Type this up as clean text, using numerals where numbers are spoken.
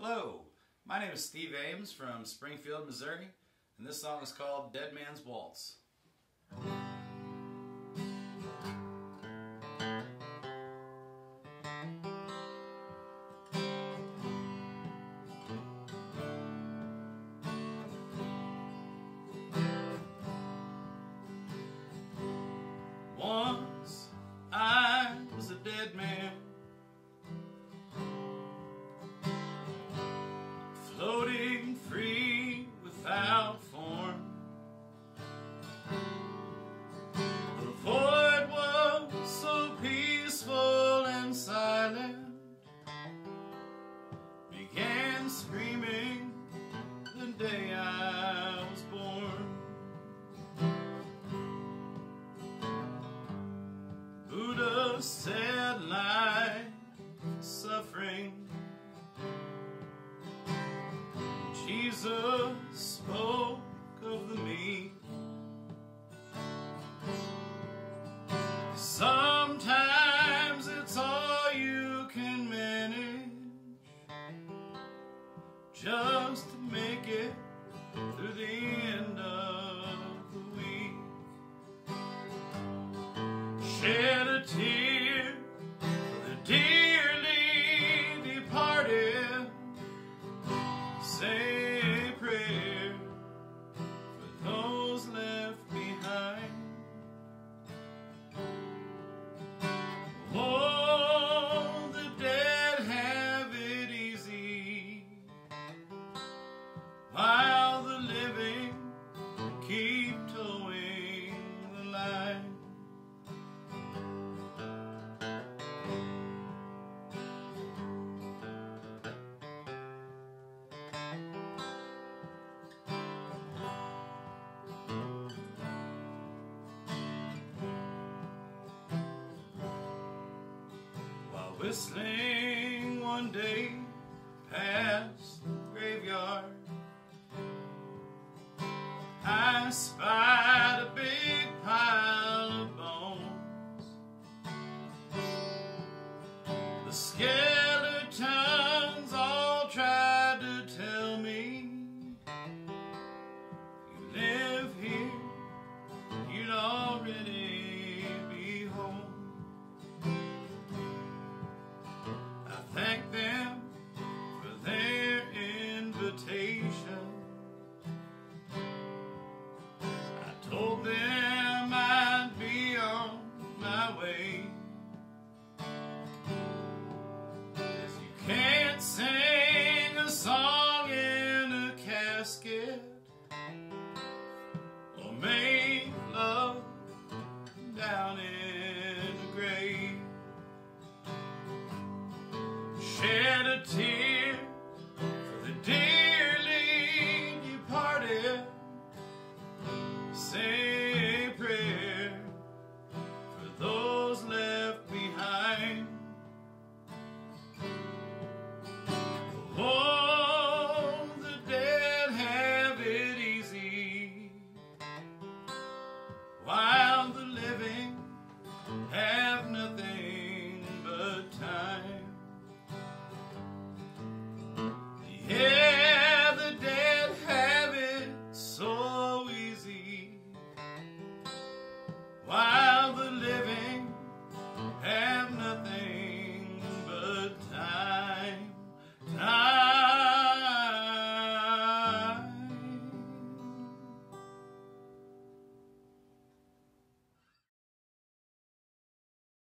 Hello, my name is Steve Ames from Springfield, Missouri, and this song is called Dead Man's Waltz. Once I was a dead man, floating free without form. The void was so peaceful and silent, began screaming the day I was born. Buddha said life, suffering. Jesus spoke of the meek. Sometimes it's all you can manage, just to make it through the end of the week. Shed a tear for the dearly departed. Say a prayer for those left behind. Oh, the dead have it easy, while the living keep towing the line. Whistling one day past the graveyard, I spied a big pile of bones. The skeletons all tried to tell me, you live here, you'd already be home. Thank them for their invitation. I told them I'd be on my way. 'Cause you can't sing a song in a casket, or make love down in a grave. Shed a tear